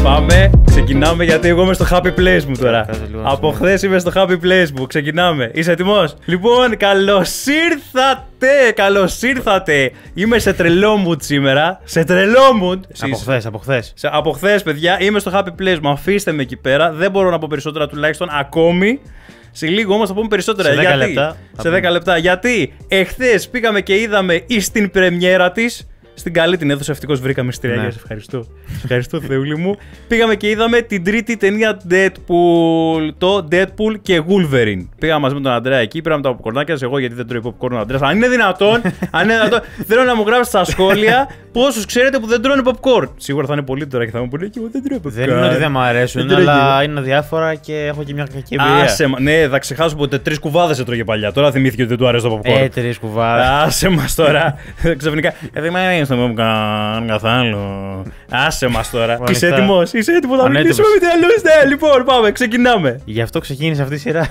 Πάμε, ξεκινάμε γιατί εγώ είμαι στο happy place μου τώρα. Από χθες είμαι στο happy place μου. Ξεκινάμε. Είσαι έτοιμος? Λοιπόν, καλώς ήρθατε! Καλώς ήρθατε! Είμαι σε τρελό mood σήμερα. Σε τρελό mood. Από χθες, παιδιά, είμαι στο happy place μου. Αφήστε με εκεί πέρα. Δεν μπορώ να πω περισσότερα τουλάχιστον ακόμη. Σε λίγο όμως θα πούμε περισσότερα. Σε 10 λεπτά. Σε 10 λεπτά. Γιατί εχθές πήγαμε και είδαμε στην πρεμιέρα της. Στην καλή την αίθουσα, ευτυχώς βρήκαμε στη Ρέγια. Ευχαριστώ. Ευχαριστώ, Θεούλη μου. Πήγαμε και είδαμε την τρίτη ταινία Deadpool. Το Deadpool και Wolverine. Πήγαμε μαζί με τον Αντρέα εκεί, πήραμε τα popcornάκια. Εγώ γιατί δεν τρώει popcorn ο Αντρέας. Αν είναι δυνατόν, θέλω να μου γράψετε στα σχόλια πόσους ξέρετε που δεν τρώνε popcorn. Σίγουρα θα είναι πολύ τώρα και θα μου πούνε και εγώ δεν τρώω popcorn. Δεν είναι ότι δεν μου αρέσουν, αλλά είναι αδιάφορα και έχω και μια κακή εμπειρία. Ναι, θα ξεχάσω ποτέ 3 κουβάδες έτρωγε παλιά. Τώρα θυμήθηκε ότι δεν του άρεσε το popcorn. 3 κουβάδες. Άσε μας τώρα. Ξαφνικά. Δεν μ' αρέσει το popcorn καθόλου. Άσε μας τώρα. Είσαι έτοιμος? Είσαι έτοιμος να μιλήσουμε με διαλούς? Ναι, λοιπόν, πάμε, ξεκινάμε. Γι' αυτό ξεκίνησε αυτή η σειρά.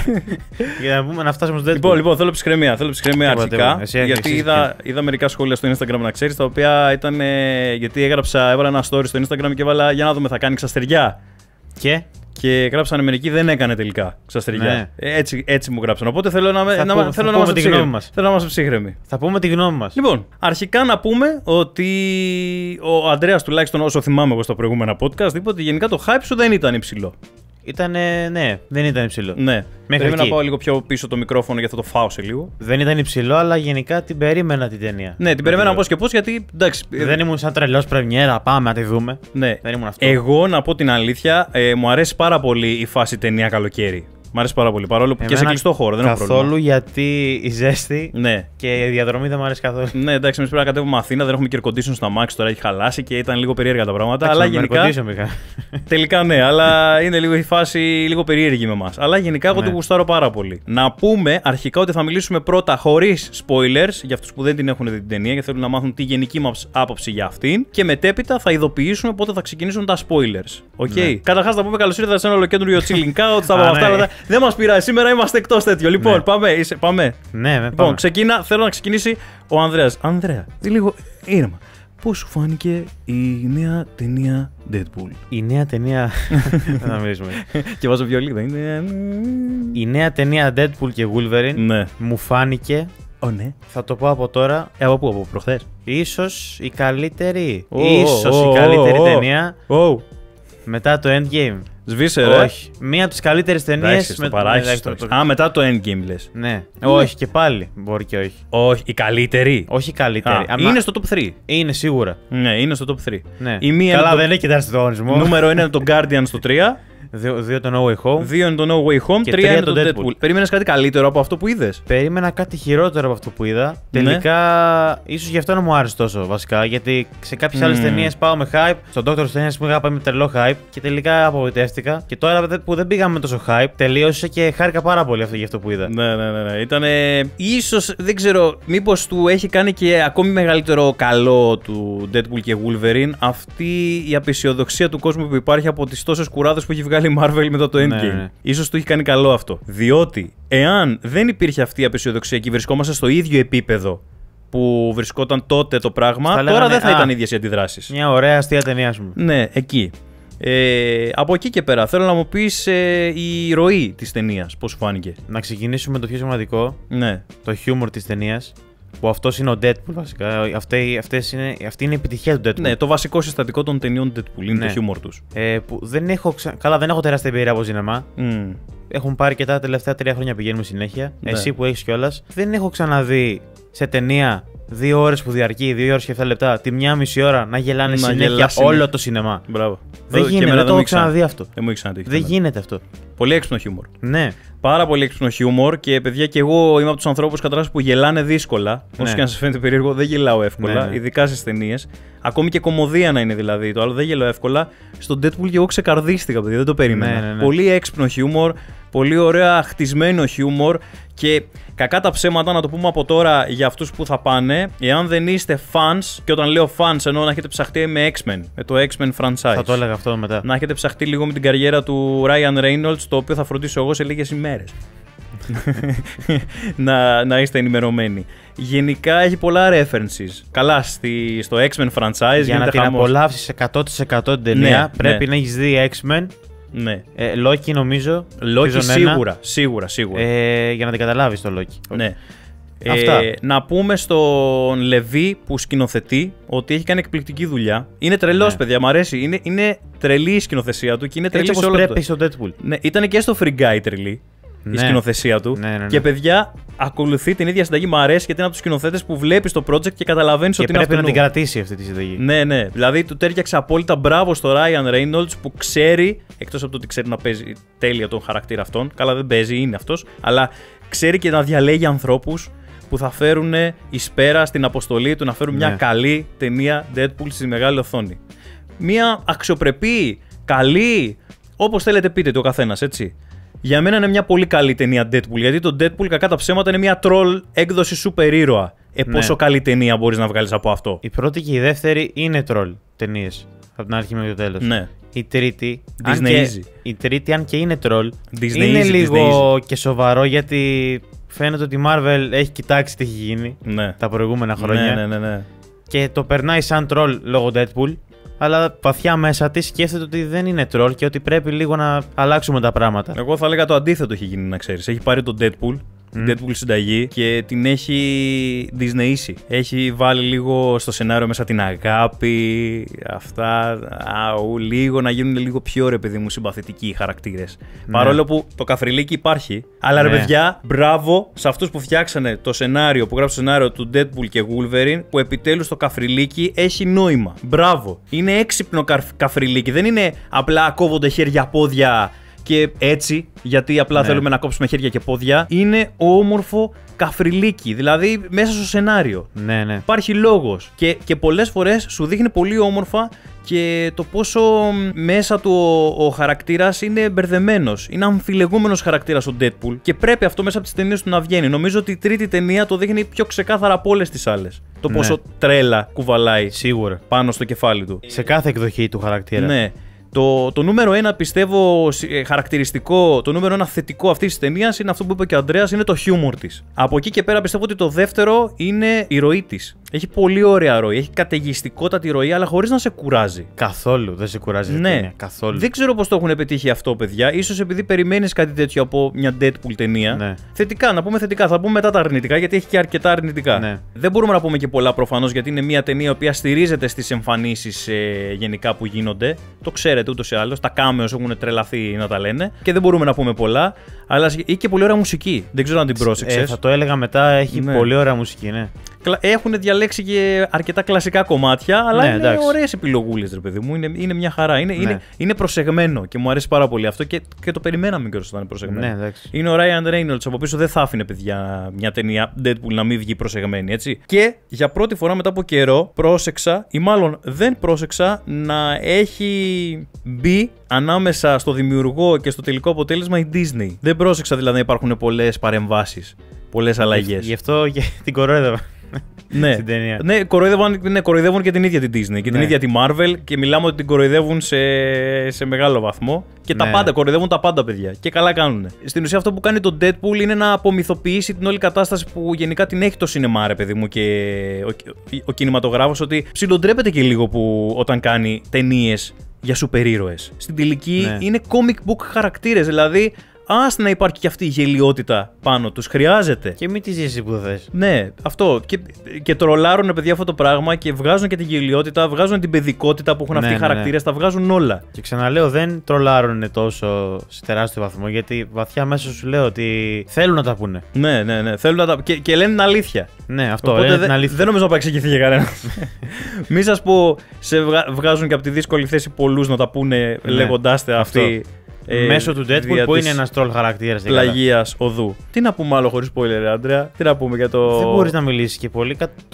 Για να πούμε να φτάσουμε στο Deadpool. Λοιπόν, θέλω ψυχραιμία. Θέλω ψυχραιμία αρχικά. Γιατί είδα μερικά σχόλια στο Instagram, να ξέρεις, τα οποία ήταν. Γιατί έβαλα ένα story στο Instagram και έβαλα για να δούμε, θα κάνει ξαστεριά. Και γράψανε μερικοί, δεν έκανε τελικά ξαστεριά. Ναι. Έτσι μου γράψαν. Οπότε θέλω να είμαστε ψύχρεμοι. Θα πούμε τη γνώμη μας. Λοιπόν, αρχικά να πούμε ότι ο Αντρέας, τουλάχιστον όσο θυμάμαι εγώ στα προηγούμενα podcast, είπε ότι γενικά το hype σου δεν ήταν υψηλό. Ναι, δεν ήταν υψηλό. Ναι. Πρέπει να πάω λίγο πιο πίσω το μικρόφωνο γιατί θα το φάω σε λίγο. Δεν ήταν υψηλό, αλλά γενικά την περίμενα την ταινία. Ναι, την περίμενα πώς και πώς, γιατί εντάξει. Δεν ήμουν σαν τρελός πρεμιέρα, πάμε να τη δούμε. Ναι. Δεν ήμουν αυτό. Εγώ, να πω την αλήθεια, μου αρέσει πάρα πολύ η φάση ταινία καλοκαίρι. Μ' αρέσει πάρα πολύ. Παρόλο που και σε κλειστό χώρο, δεν έχω πρόβλημα. Καθόλου, γιατί η ζέστη και η διαδρομή δεν μου αρέσει καθόλου. Ναι, εντάξει, εμείς πρέπει να κατέβουμε Αθήνα, δεν έχουμε και air condition στο αμάξι, τώρα έχει χαλάσει και ήταν λίγο περίεργα τα πράγματα. Αλλά γενικά. Τελικά ναι, αλλά είναι λίγο η φάση λίγο περίεργη με εμάς. Αλλά γενικά εγώ το γουστάρω πάρα πολύ. Να πούμε αρχικά ότι θα μιλήσουμε πρώτα χωρίς spoilers για αυτούς που δεν την έχουν δει την ταινία και θέλουν να μάθουν τη γενική μας άποψη για αυτήν. Και μετέπειτα θα ειδοποιήσουμε πότε θα ξεκινήσουν τα spoilers. Okay. Καταρχάς θα πούμε καλώς ήρθατε σε ένα ολοκέντρο Chilling Out, θα πούμε αυτά. Δεν μας πειράζει, σήμερα είμαστε εκτός τέτοιο. Λοιπόν, πάμε. Ναι, λοιπόν, θέλω να ξεκινήσει ο Ανδρέας. Ανδρέα, λίγο ήρεμα. Πώς σου φάνηκε η νέα ταινία Deadpool? Η νέα ταινία. Δεν θα μιλήσουμε. Και βάζω βιολί, Η νέα ταινία Deadpool και Wolverine μου φάνηκε. Ναι. Θα το πω από τώρα. Από πού, από προχθές? Ίσως η καλύτερη. Ίσως η καλύτερη ταινία. Μετά το Endgame. Σβήσε, όχι. Μία από τις καλύτερες ταινίες. Μετά το Endgame λες. Ναι. Όχι, και πάλι. Μπορεί και όχι. Όχι, η καλύτερη. Όχι η καλύτερη. Είναι στο top 3. Είναι σίγουρα. Ναι, είναι στο top 3. Ναι. Καλά, δεν έχει τεράστιο αγωνισμό. Νούμερο 1 είναι το Guardian στο 3. 2 το No Way Home. 2 είναι το No Way Home. 3 είναι το Deadpool. Περίμενες κάτι καλύτερο από αυτό που είδες? Περίμενα κάτι χειρότερο από αυτό που είδα. Τελικά, ίσως γι' αυτό να μου άρεσε τόσο βασικά. Γιατί σε κάποιες άλλες ταινίες πάω με hype. Στον Doctor Strange που είχα πάει με τρελό hype και τελικά απογοητεύτηκα. Και τώρα που δεν πήγαμε με τόσο hype, τελείωσε και χάρηκα πάρα πολύ γι' αυτό που είδα. Ναι. Ήτανε. Ίσως, δεν ξέρω, μήπως του έχει κάνει και ακόμη μεγαλύτερο καλό του Deadpool και Wolverine αυτή η απαισιοδοξία του κόσμου που υπάρχει από τις τόσες κουράδες που έχει βγάλει η Marvel μετά το Endgame. Ναι. Ίσως του έχει κάνει καλό αυτό. Διότι εάν δεν υπήρχε αυτή η απαισιοδοξία και βρισκόμαστε στο ίδιο επίπεδο που βρισκόταν τότε το πράγμα, τώρα δεν θα ήταν ίδιες οι αντιδράσεις. Μια ωραία αστεία ταινία, ας πούμε. Ναι, εκεί. Από εκεί και πέρα, θέλω να μου πεις η ροή της ταινίας, πώς σου φάνηκε? Να ξεκινήσουμε με το πιο σημαντικό. Ναι. Το χιούμορ της ταινίας. Που αυτός είναι ο Deadpool βασικά. Αυτή είναι η επιτυχία του Deadpool. Ναι, το βασικό συστατικό των ταινιών Deadpool είναι το χιούμορ τους. Που δεν έχω τεράστια εμπειρία από σινεμά. Έχουν πάρει και τα τελευταία 3 χρόνια πηγαίνουμε συνέχεια. Ναι. Εσύ που έχεις κιόλας. Δεν έχω ξαναδεί σε ταινία 2 ώρες που διαρκεί, 2 ώρες και 7 λεπτά, τη 1,5 ώρα να γελάνε συνέχεια όλο το σινεμά. Μπράβο. Δεν γίνεται, δεν το έχω ξαναδεί αυτό. Δεν γίνεται αυτό. Πολύ έξυπνο χιούμορ. Ναι. Πάρα πολύ έξυπνο χιούμορ και παιδιά, και εγώ είμαι από τους ανθρώπους καταρχάς που γελάνε δύσκολα. Όσο και αν σας φαίνεται περίεργο, δεν γελάω εύκολα, ειδικά στις ταινίες. Ακόμη και κομμωδία να είναι δηλαδή το άλλο, δεν γελάω εύκολα. Στο Deadpool και εγώ ξεκαρδίστηκα, παιδιά, δεν το περίμενα. Πολύ έξυπνο χιούμορ, πολύ ωραία χτισμένο χιούμορ και κακά τα ψέματα, να το πούμε από τώρα για αυτούς που θα πάνε. Εάν δεν είστε fans, και όταν λέω fans εννοώ να έχετε ψαχτεί με X-Men, με το X-Men franchise. Θα το έλεγα αυτό μετά. Να έχετε ψαχτεί λίγο με την καριέρα του Ryan Reynolds, το οποίο θα φροντίσω εγώ σε λίγες ημέρες. να είστε ενημερωμένοι. Γενικά έχει πολλά references. Καλά, στο X-Men franchise. Για να την απολαύσεις 100% την ταινία, πρέπει να έχεις δει X-Men. Ναι. Loki νομίζω. Loki σίγουρα. Για να την καταλάβεις το Loki. Ναι. Να πούμε στον Λεβί που σκηνοθετεί ότι έχει κάνει εκπληκτική δουλειά. Είναι τρελός, παιδιά, μου αρέσει. Είναι τρελή η σκηνοθεσία του και είναι τρελή σε όλα. Πρέπει στο Deadpool. Ναι, ήταν και στο Free Guy τρελή η σκηνοθεσία του. Ναι. Και παιδιά, ακολουθεί την ίδια συνταγή. Μου αρέσει γιατί είναι από τους σκηνοθέτες που βλέπεις το project και καταλαβαίνεις ότι είναι αυτό. Πρέπει να την κρατήσει αυτή τη συνταγή. Ναι. Δηλαδή του τέριαξε απόλυτα. Μπράβο στο Ryan Reynolds που ξέρει, εκτός από το ότι ξέρει να παίζει τέλεια τον χαρακτήρα αυτόν. Καλά, δεν παίζει, είναι αυτός. Αλλά ξέρει και να διαλέγει ανθρώπους που θα φέρουν εις πέρα στην αποστολή του να φέρουν μια καλή ταινία Deadpool στη μεγάλη οθόνη. Μια αξιοπρεπή, καλή, όπως θέλετε πείτε το ο καθένας, έτσι. Για μένα είναι μια πολύ καλή ταινία Deadpool, γιατί το Deadpool κακά τα ψέματα είναι μια troll έκδοση σούπερ ήρωα. Πόσο καλή ταινία μπορείς να βγάλεις από αυτό. Η πρώτη και η δεύτερη είναι troll ταινίες, από την αρχή μέχρι το τέλος. Ναι. Η τρίτη, αν και είναι troll, είναι λίγο και σοβαρό, γιατί φαίνεται ότι η Marvel έχει κοιτάξει τι έχει γίνει τα προηγούμενα χρόνια. Ναι. Και το περνάει σαν troll λόγω Deadpool, αλλά βαθιά μέσα τη σκέφτεται ότι δεν είναι troll και ότι πρέπει λίγο να αλλάξουμε τα πράγματα. Εγώ θα έλεγα το αντίθετο έχει γίνει, να ξέρεις. Έχει πάρει τον Deadpool, την Deadpool συνταγή και την έχει Disneyήσει. Έχει βάλει λίγο στο σενάριο μέσα την αγάπη, αυτά, λίγο να γίνουν λίγο πιο ρε παιδί μου συμπαθητικοί οι χαρακτήρες. Παρόλο που το καφριλίκι υπάρχει, αλλά ρε παιδιά, μπράβο σε αυτούς που φτιάξανε το σενάριο, που γράψουν το σενάριο του Deadpool και Wolverine, που επιτέλους το καφριλίκι έχει νόημα. Μπράβο. Είναι έξυπνο καφριλίκι, δεν είναι απλά κόβονται χέρια-πόδια και έτσι, γιατί απλά θέλουμε να κόψουμε χέρια και πόδια. Είναι όμορφο καφριλίκι, δηλαδή μέσα στο σενάριο. Ναι. Υπάρχει λόγος. Και πολλές φορές σου δείχνει πολύ όμορφα και το πόσο μέσα του ο χαρακτήρας είναι μπερδεμένος. Είναι αμφιλεγούμενος χαρακτήρας ο Deadpool και πρέπει αυτό μέσα από τις ταινίες του να βγαίνει. Νομίζω ότι η τρίτη ταινία το δείχνει πιο ξεκάθαρα από όλες τις άλλες. Το πόσο τρέλα κουβαλάει σίγουρα πάνω στο κεφάλι του. Σε κάθε εκδοχή του χαρακτήρα. Ναι. Το νούμερο ένα πιστεύω χαρακτηριστικό, το νούμερο ένα θετικό αυτής της ταινίας είναι αυτό που είπε και ο Ανδρέας, είναι το χιούμορ της. Από εκεί και πέρα πιστεύω ότι το δεύτερο είναι η ροή της. Έχει πολύ ωραία ροή, έχει καταιγιστικότατη ροή, αλλά χωρίς να σε κουράζει. Καθόλου, δεν σε κουράζει. Ναι, καθόλου. Δεν ξέρω πώς το έχουν πετύχει αυτό, παιδιά. Ίσως επειδή περιμένεις κάτι τέτοιο από μια Deadpool ταινία. Ναι. Θετικά, να πούμε θετικά. Θα πούμε μετά τα αρνητικά, γιατί έχει και αρκετά αρνητικά. Ναι. Δεν μπορούμε να πούμε και πολλά προφανώς, γιατί είναι μια ταινία η οποία στηρίζεται στις εμφανίσεις γενικά που γίνονται. Το ξέρετε ούτως ή άλλως. Τα cameos έχουν τρελαθεί να τα λένε. Και δεν μπορούμε να πούμε πολλά. Αλλά έχει και πολύ ωραία μουσική. Δεν ξέρω αν την πρόσεξες. Θα το έλεγα μετά, έχει πολύ ωραία μουσική, ναι. Έχουν διαλέξει και αρκετά κλασικά κομμάτια, αλλά είναι ωραίες επιλογούλες, ρε παιδί μου. Είναι μια χαρά. Είναι προσεγμένο και μου αρέσει πάρα πολύ αυτό και το περιμέναμε και όσο ήταν προσεγμένο. Ναι, είναι ο Ryan Reynolds από πίσω, δεν θα άφηνε, παιδιά, μια ταινία Deadpool να μην βγει προσεγμένη, έτσι. Και για πρώτη φορά μετά από καιρό πρόσεξα, ή μάλλον δεν πρόσεξα, να έχει μπει ανάμεσα στο δημιουργό και στο τελικό αποτέλεσμα η Disney. Δεν πρόσεξα δηλαδή να υπάρχουν πολλές παρεμβάσεις, πολλές αλλαγές. Γι' αυτό και την κορόιδευα. Ναι, στην ταινία. Ναι, κοροϊδεύουν και την ίδια την Disney και την ίδια τη Marvel και μιλάμε ότι την κοροϊδεύουν σε μεγάλο βαθμό. Και τα πάντα, κοροϊδεύουν τα πάντα, παιδιά. Και καλά κάνουν. Στην ουσία αυτό που κάνει το Deadpool είναι να απομυθοποιήσει την όλη κατάσταση που γενικά την έχει το σινεμά, ρε παιδί μου, και ο κινηματογράφος, ότι ψιλοντρέπεται και λίγο που όταν κάνει ταινίες για σούπερ ήρωες. Στην τελική είναι comic book χαρακτήρες, δηλαδή. Άστε να υπάρχει και αυτή η γελιότητα πάνω τους. Χρειάζεται. Και μην τη ζήσει που θες. Ναι, αυτό. Και τρολάρουν, παιδιά, αυτό το πράγμα και βγάζουν και την γελιότητα, βγάζουν την παιδικότητα που έχουν αυτοί οι χαρακτήρες, τα βγάζουν όλα. Και ξαναλέω, δεν τρολάρουν τόσο σε τεράστιο βαθμό, γιατί βαθιά μέσα σου λέω ότι θέλουν να τα πούνε. Ναι. Θέλουν να τα... και λένε την αλήθεια. Ναι, αυτό. Λένε την αλήθεια. Δεν νομίζω να παρεξηγηθεί για κανένα. Μη σας πω, σε βγάζουν και από τη δύσκολη θέση πολλούς να τα πούνε λέγοντάς αυτοί. Μέσω του Deadpool που είναι ένας troll χαρακτήρας. Πλαγίας οδού. Τι να πούμε άλλο χωρίς spoiler, Άντρεα, τι να πούμε για το. Δεν μπορείς να μιλήσεις και πολύ.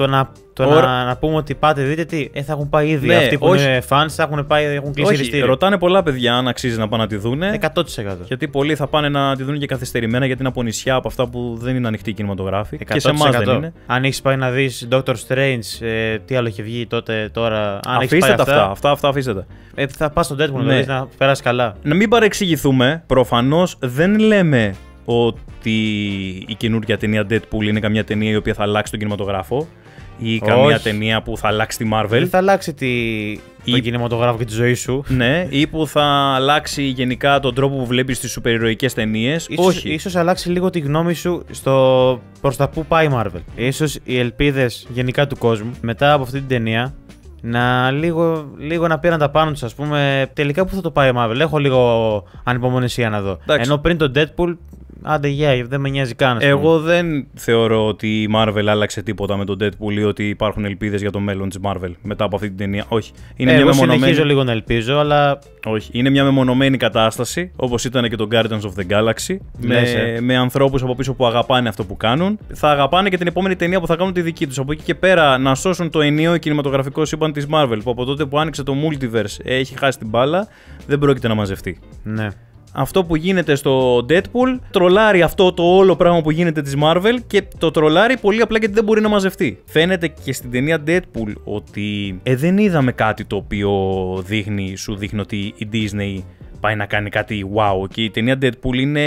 Να πούμε ότι πάτε, δείτε τι. Θα έχουν πάει ήδη. Αυτοί που είναι fans έχουν κλείσει εισιτήρια. Ρωτάνε πολλά παιδιά αν αξίζει να πάνε να τη δούνε. 100%. Γιατί πολλοί θα πάνε να τη δουν και καθυστερημένα, γιατί είναι από νησιά, από αυτά που δεν είναι ανοιχτοί κινηματογράφοι. 100%. Και σε εμάς δεν είναι. Αν έχεις πάει να δεις Doctor Strange, τι άλλο έχει βγει τώρα. Αφήστε τα αυτά αφήστε τα. Θα πας στο Deadpool να περάσει καλά. Να μην παρεξηγηθούμε, προφανώς δεν λέμε ότι η καινούργια ταινία Deadpool είναι καμιά ταινία η οποία θα αλλάξει τον κινηματογράφο ή καμία ταινία που θα αλλάξει τη Marvel. Δεν θα αλλάξει τον κινηματογράφο και τη ζωή σου. Ναι, ή που θα αλλάξει γενικά τον τρόπο που βλέπεις τις σουπερηρωικές ταινίες. Όχι. Ίσως αλλάξει λίγο τη γνώμη σου προς τα που πάει η Marvel. Ίσως οι ελπίδες γενικά του κόσμου μετά από αυτή την ταινία να λίγο να πήραν τα πάνω τους, ας πούμε, τελικά που θα το πάει η Marvel. Έχω λίγο ανυπομονησία να δω. Εντάξει. Ενώ πριν τον Deadpool, άντε δεν με νοιάζει καν. Εγώ δεν θεωρώ ότι η Marvel άλλαξε τίποτα με τον Deadpool ή ότι υπάρχουν ελπίδες για το μέλλον της Marvel μετά από αυτή την ταινία. Όχι. Εγώ συνεχίζω λίγο να ελπίζω, αλλά. Όχι. Είναι μια μεμονωμένη κατάσταση, όπως ήταν και το Guardians of the Galaxy. Με ανθρώπους από πίσω που αγαπάνε αυτό που κάνουν. Θα αγαπάνε και την επόμενη ταινία που θα κάνουν τη δική τους. Από εκεί και πέρα να σώσουν το ενιαίο κινηματογραφικό σύμπαν της Marvel, που από τότε που άνοιξε το Multiverse έχει χάσει την μπάλα, δεν πρόκειται να μαζευτεί. Ναι. Αυτό που γίνεται στο Deadpool τρολάρει αυτό το όλο πράγμα που γίνεται της Marvel και το τρολάρει πολύ απλά γιατί δεν μπορεί να μαζευτεί. Φαίνεται και στην ταινία Deadpool ότι δεν είδαμε κάτι το οποίο σου δείχνει ότι η Disney πάει να κάνει κάτι wow. Και η ταινία Deadpool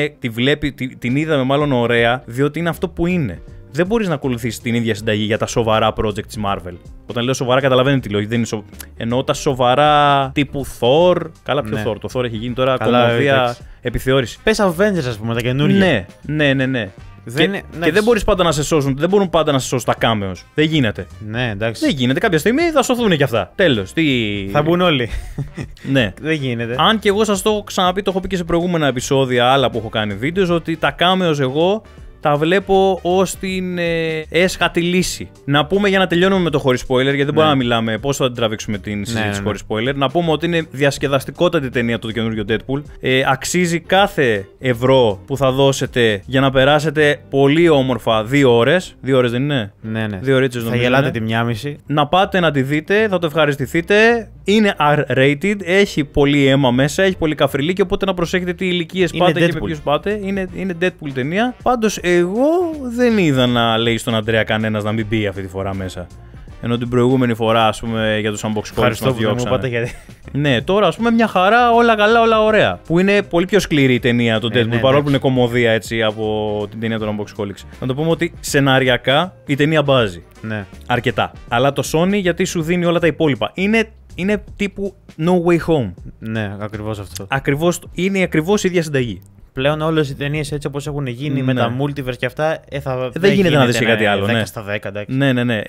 την είδαμε μάλλον ωραία διότι είναι αυτό που είναι. Δεν μπορείς να ακολουθήσεις την ίδια συνταγή για τα σοβαρά project της Marvel. Όταν λέω σοβαρά, καταλαβαίνετε τι λόγια. Εννοώ τα σοβαρά τύπου Thor. Καλά, ποιο Thor. Το Thor έχει γίνει τώρα κομμωδία επιθεώρηση. Πες Avengers, ας πούμε, τα καινούργια. Ναι. Και δεν μπορείς πάντα να σε σώσουν. Δεν μπορούν πάντα να σε σώσουν τα cameos. Δεν γίνεται. Ναι, εντάξει. Δεν γίνεται. Κάποια στιγμή θα σωθούν κι αυτά. Τέλος. Θα μπουν όλοι. Ναι. Δεν γίνεται. Αν και εγώ σας το έχω ξαναπεί, το έχω πει και σε προηγούμενα επεισόδια άλλα που έχω κάνει βίντεο, ότι τα cameos εγώ τα βλέπω ως την έσχατη λύση. Να πούμε για να τελειώνουμε με το χωρίς spoiler, γιατί δεν μπορούμε να μιλάμε πώς θα την τραβήξουμε την συζήτηση χωρίς spoiler. Να πούμε ότι είναι διασκεδαστικότατη ταινία το καινούργιο Deadpool. Αξίζει κάθε ευρώ που θα δώσετε για να περάσετε πολύ όμορφα 2 ώρες. 2 ώρες δεν είναι? Ναι. 2 ώρες νομίζω. Θα γελάτε τη 1,5. Να πάτε να τη δείτε, θα το ευχαριστηθείτε. Είναι R-rated, έχει πολύ αίμα μέσα, έχει πολύ καφριλίκι, οπότε να προσέχετε τι ηλικίες πάτε και με ποιους πάτε. Είναι Deadpool ταινία. Πάντως εγώ δεν είδα να λέει στον Αντρέα κανένας να μην μπει αυτή τη φορά μέσα. Ενώ την προηγούμενη φορά, ας πούμε, για τους unbox calls μας διώξανε. Ναι, τώρα, ας πούμε, μια χαρά, όλα καλά, όλα ωραία. Που είναι πολύ πιο σκληρή η ταινία το Deadpool, παρόλο που είναι κομμωδία έτσι από την ταινία των unbox calls. Να το πούμε ότι σεναριακά η ταινία μπάζει. Ναι. Αρκετά. Αλλά το Sony γιατί σου δίνει όλα τα υπόλοιπα. Είναι τύπου No Way Home. Ναι, ακριβώς αυτό. Είναι ακριβώς η ίδια συνταγή. Πλέον όλες οι ταινίες έτσι όπως έχουν γίνει με τα multiverse και αυτά. Δεν γίνεται να δεις κάτι άλλο. 10 στα 10, εντάξει. Ναι.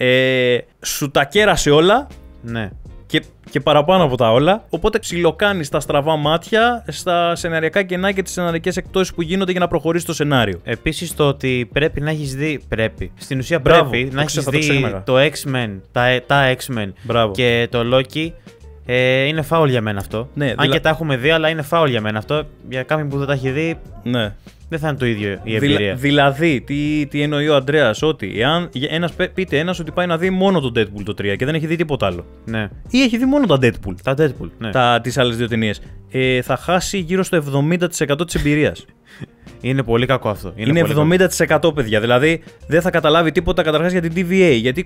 Σου τα κέρασε όλα. Ναι. Και παραπάνω από τα όλα. Οπότε ψιλοκάνεις τα στραβά μάτια στα σεναριακά κενά και τις σεναριακές εκπτώσεις που γίνονται για να προχωρήσει το σενάριο. Επίσης το ότι πρέπει να έχεις δει. Στην ουσία πρέπει να έχεις δει το X-Men, τα X-Men και το Loki. Είναι φάουλ για μένα αυτό. Ναι, αν και τα έχουμε δει, αλλά είναι φάουλ για μένα αυτό. Για κάποιον που δεν τα έχει δει, δεν θα είναι το ίδιο η εμπειρία. Δηλαδή, τι εννοεί ο Αντρέας, ότι εάν πείτε ένας ότι πάει να δει μόνο το Deadpool το 3 και δεν έχει δει τίποτα άλλο. Ναι. Ή έχει δει μόνο τα Deadpool. Τα Deadpool, ναι. Τις άλλες δύο ταινίες. Θα χάσει γύρω στο 70% της εμπειρίας. Είναι πολύ κακό αυτό. Είναι 70% παιδιά. Δηλαδή δεν θα καταλάβει τίποτα καταρχάς για την TVA. Γιατί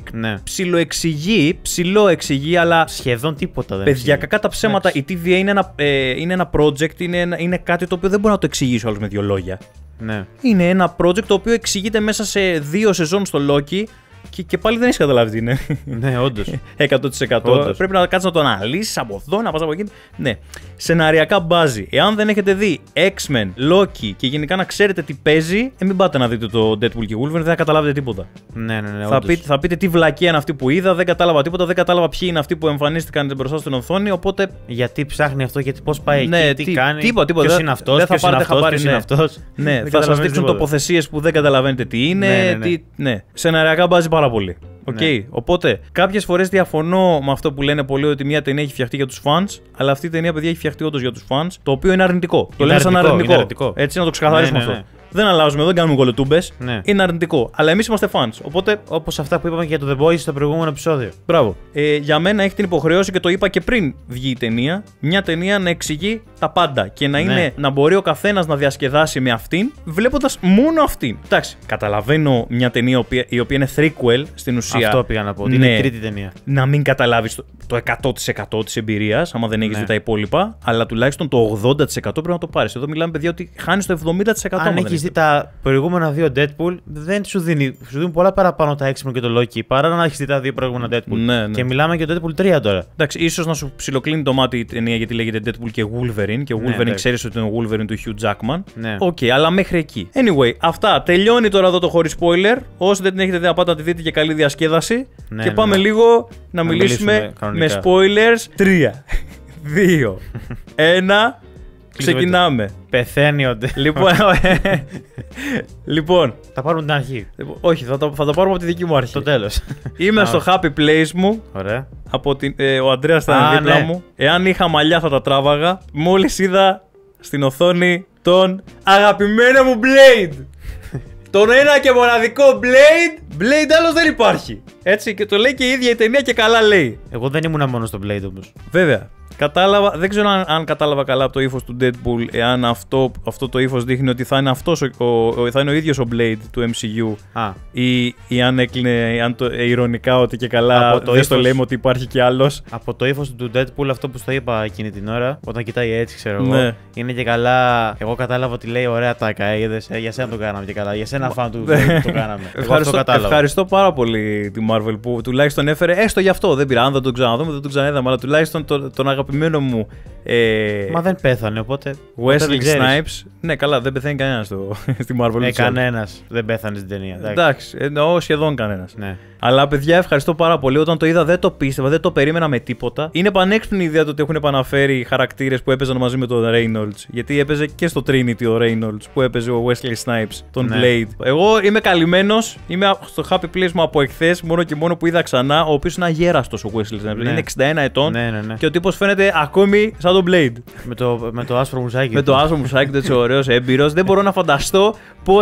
ψιλοεξηγεί, αλλά. Σχεδόν τίποτα δεν παιδιά, κακά τα ψέματα. Η TVA είναι ένα project, είναι κάτι το οποίο δεν μπορεί να το εξηγήσει όλος με 2 λόγια. Ναι. Είναι ένα project το οποίο εξηγείται μέσα σε 2 σεζόν στο Loki. Και πάλι δεν έχει καταλάβει τι είναι. Ναι, όντως. 100%. Πρέπει να κάτσεις να το αναλύσεις από εδώ, να πας από εκεί. Ναι. Σεναριακά μπάζει. Εάν δεν έχετε δει X-Men, Loki και γενικά να ξέρετε τι παίζει, μην πάτε να δείτε το Deadpool και Wolverine, δεν θα καταλάβετε τίποτα. Ναι. Θα πείτε τι βλακία είναι αυτή που είδα, δεν κατάλαβα τίποτα, δεν κατάλαβα ποιοι είναι αυτοί που εμφανίστηκαν μπροστά στην οθόνη. Οπότε. Γιατί ψάχνει αυτό, γιατί πώς πάει ναι, εκεί, τι κάνει. Τίποτα. Ποιος είναι αυτός, δεν θα πάρετε χαμπάρι. Ναι, θα σας δείξουν τοποθεσίες που δεν καταλαβαίνετε τι είναι. Ναι. Σεναριακά μπάζει πάρα πολύ. Okay. Ναι. Οπότε, κάποιες φορές διαφωνώ με αυτό που λένε πολλοί ότι μια ταινία έχει φτιαχτεί για τους fans, αλλά αυτή η ταινία, παιδιά, έχει φτιαχτεί όντως για τους fans, το οποίο είναι αρνητικό. Το λέμε σαν αρνητικό. Έτσι, να το ξεκαθαρίσουμε αυτό. Δεν αλλάζουμε, δεν κάνουμε κολοτούμπες. Ναι. Είναι αρνητικό. Αλλά εμείς είμαστε fans. Οπότε. Όπως αυτά που είπαμε και για το The Boys στο προηγούμενο επεισόδιο. Μπράβο. Για μένα έχει την υποχρέωση και το είπα και πριν βγει η ταινία. Μια ταινία να εξηγεί τα πάντα και να μπορεί ο καθένας να διασκεδάσει με αυτήν, βλέποντας μόνο αυτήν. Εντάξει. Καταλαβαίνω μια ταινία η οποία είναι threequel στην ουσία. Αυτό πήγα να πω. Ότι είναι τρίτη ταινία. Να μην καταλάβεις το 100% της εμπειρίας, άμα δεν έχεις δει τα υπόλοιπα, αλλά τουλάχιστον το 80% πρέπει να το πάρεις. Εδώ μιλάμε, παιδιά, ότι χάνεις το 70% αν έχεις δει τα προηγούμενα 2 Deadpool, δεν σου δίνουν πολλά παραπάνω τα X-Men και το Loki παρά να έχει δει τα 2 προηγούμενα Deadpool. Ναι. Και μιλάμε για το Deadpool 3 τώρα. Εντάξει, ίσως να σου ψιλοκλίνει το μάτι η ταινία γιατί λέγεται Deadpool και Wolverine. Και Wolverine ξέρεις ότι είναι ο Wolverine του Hugh Jackman. Ναι. Οκ, αλλά μέχρι εκεί. Anyway, αυτά. Τελειώνει τώρα εδώ το χωρίς spoiler. Όσοι δεν την έχετε δει, πάτε να τη δείτε και καλή διασκέδαση. Ναι, και πάμε λίγο να μιλήσουμε με spoilers. 3, 2, 1. Ξεκινάμε. Πεθαίνει ο Λοιπόν. Θα πάρουμε την αρχή. Όχι, θα τα πάρουμε από τη δική μου αρχή. Το τέλος. Είμαι στο happy place μου. Ωραία. Ο Αντρέας ήταν δίπλα μου. Εάν είχα μαλλιά θα τα τράβαγα. Μόλις είδα στην οθόνη τον αγαπημένο μου Blade. Τον ένα και μοναδικό Blade. Blade άλλος δεν υπάρχει. Έτσι, και το λέει και η ίδια η ταινία και καλά λέει. Εγώ δεν ήμουν μόνο στο Blade όμως. Βέβαια. Κατάλαβα, δεν ξέρω αν κατάλαβα καλά από το ύφος του Deadpool, εάν αυτό το ύφος δείχνει ότι θα είναι, θα είναι ο ίδιος ο Blade του MCU ή αν έκλεινε ηρωνικά ότι και καλά δεν το λέμε ότι υπάρχει κι άλλος. Από το ύφος του Deadpool, αυτό που στο είπα εκείνη την ώρα, όταν κοιτάει έτσι ξέρω εγώ, είναι και καλά, εγώ κατάλαβα ότι λέει ωραία τάκα, είδες, για σένα το κάναμε και καλά, για σένα φαν του το κάναμε. Ευχαριστώ πάρα πολύ τη Marvel που τουλάχιστον έφερε, έστω γι' αυτό, δεν πήρα, αν δεν τον ξαναδούμε δεν τον ξαναείδαμε, αλλά τουλάχιστον τον αγαπημένο μου. Μα δεν πέθανε, οπότε. Wesley Snipes. Ναι, καλά, δεν πεθαίνει κανένας στη Marvel. Κανένας δεν πέθανε στην ταινία. Εντάξει, εννοώ σχεδόν κανένας. Ναι. Αλλά παιδιά, ευχαριστώ πάρα πολύ. Όταν το είδα, δεν το πίστευα, δεν το περίμενα με τίποτα. Είναι πανέξυπνη η ιδέα το ότι έχουν επαναφέρει χαρακτήρες που έπαιζαν μαζί με τον Reynolds. Γιατί έπαιζε και στο Trinity ο Reynolds που έπαιζε ο Wesley Snipes, τον Blade. Εγώ είμαι καλυμμένος, είμαι στο happy place μου από εχθές, μόνο και μόνο που είδα ξανά, ο οποίος είναι αγέραστος ο Wesley Snipes. Είναι 61 ετών και ο τύπος φαίνεται ακόμη σαν τον Blade. Με το άσπρο μουσάκι. Με το άσπρο μουσάκι του, έτσι ωραίος, έμπειρος. Δεν μπορώ να φανταστώ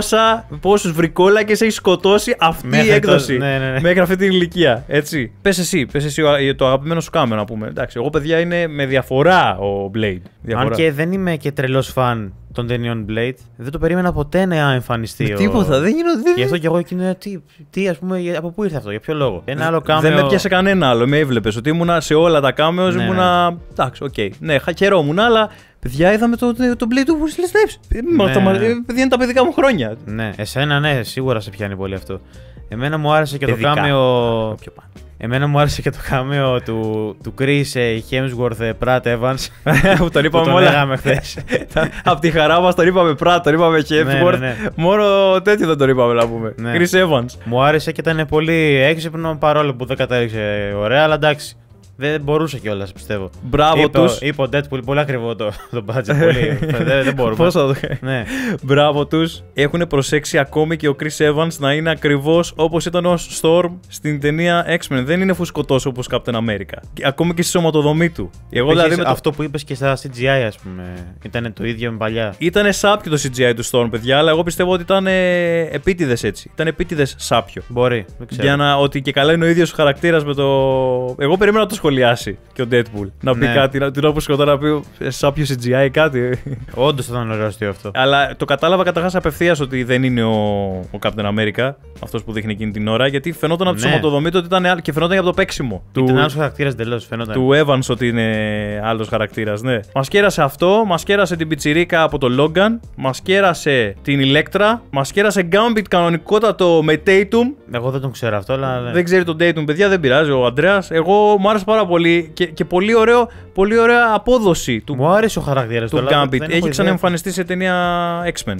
πόσους βρικόλακες έχει σκοτώσει αυτή η έκδοση. Μέχρι αυτή την ηλικία. Έτσι. Πες εσύ το αγαπημένο σου κάμεο να πούμε. Εντάξει, εγώ παιδιά είναι με διαφορά ο Blade. Αν και δεν είμαι και τρελός φαν των ταινιών Blade, δεν το περίμενα ποτέ να εμφανιστεί. Τίποτα, δεν γίνονται. Γι' αυτό και εγώ εκείνο. Τι, ας πούμε, από πού ήρθε αυτό, για ποιο λόγο. Ένα άλλο κάμεο. Δεν με πιάσε κανένα άλλο. Με έβλεπες ότι ήμουνα σε όλα τα κάμεο. Ήμουνα. Εντάξει, οκ. Ναι, χαιρόμουν, αλλά. Παιδιά, είδαμε το Blade του Wesley Snipes. Παιδιά, είναι τα παιδικά μου χρόνια. Ναι, εσένα, ναι, σίγουρα σε πιάνει πολύ αυτό. Εμένα μου άρεσε και το κάμεο. Εμένα μου άρεσε και το κάμεο του Chris Hemsworth Pratt Evans. Που τον είπαμε όλα χθες. Απ' τη χαρά μας τον είπαμε Pratt, τον είπαμε Hemsworth. Μόνο τέτοιο δεν τον είπαμε να πούμε. Chris Evans. Μου άρεσε και ήταν πολύ έξυπνο παρόλο που δεν κατέληξε ωραία, αλλά εντάξει. Δεν μπορούσε κιόλας, πιστεύω. Μπράβο τους. Είπε ο Deadpool, πολύ ακριβό το budget. Πολύ. Δεν μπορούμε. Πώς θα το κάνει. Μπράβο τους. Έχουν προσέξει ακόμη και ο Chris Evans να είναι ακριβώς όπως ήταν ο Storm στην ταινία X-Men. Δεν είναι φουσκωτός όπως Captain America. Ακόμη και στη σωματοδομή του. Εγώ δηλαδή αυτό που είπες και στα CGI, ας πούμε. Ήταν το ίδιο με παλιά. Ήταν σάπιο το CGI του Storm, παιδιά, αλλά εγώ πιστεύω ότι ήταν επίτηδες έτσι. Ήταν επίτηδες σάπιο. Μπορεί. Για να ότι και καλά είναι ο ίδιος ο χαρακτήρας με το. Εγώ περίμενα να το σχολιάσει και ο Deadpool. Να πει κάτι, την ώρα που σκοτώ να πει σάπιο CGI κάτι. Όντως θα ήταν ωραίο αστείο αυτό. Αλλά το κατάλαβα καταρχάς απευθείας ότι δεν είναι ο Captain America, αυτός που δείχνει εκείνη την ώρα, γιατί φαινόταν από τη σωματοδομή του ότι ήταν άλλο και φαινόταν και από το παίξιμο. Ήταν άλλος χαρακτήρας εντελώς, φαινόταν. Του Evans ότι είναι άλλος χαρακτήρας, ναι. Μας κέρασε αυτό, μας κέρασε την πιτσιρίκα από το Logan, μας κέρασε την Electra, μας κέρασε Gambit κανονικότατο με Tatum. Εγώ δεν τον ξέρω αυτό, αλλά. Δεν ξέρει τον Tatum, παιδιά, δεν πειράζει ο Αντρέας. Εγώ μου άρεσε πάρα πολύ και πολύ ωραία απόδοση του. Μου άρεσε ο χαρακτήρας του Gambit. Έχει ξαναεμφανιστεί σε ταινία X-Men.